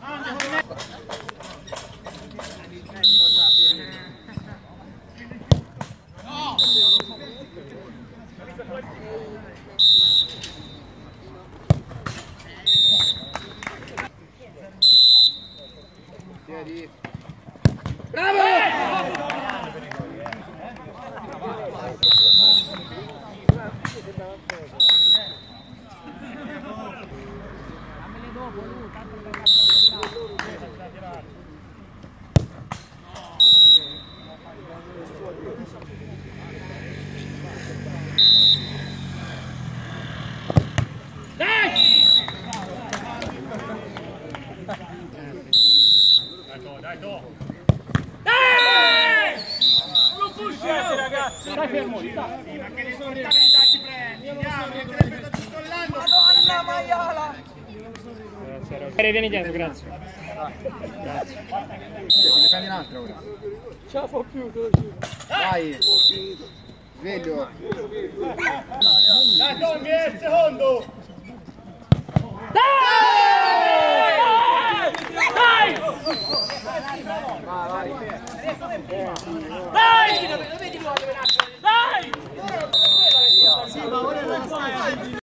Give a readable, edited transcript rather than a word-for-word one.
Stai fermo lì, dai. Ma che responsabilità ti prendi? Andiamo, che te l'hai fatto tutto l'anno. Madonna maiala! Vieni dietro, grazie. Grazie. Ne prendi un altro ora. Ce la fa più, te lo giuro. Vai. Sveglio. Dai, Tommy, è il secondo. Dai! Vai. Dai! Dai!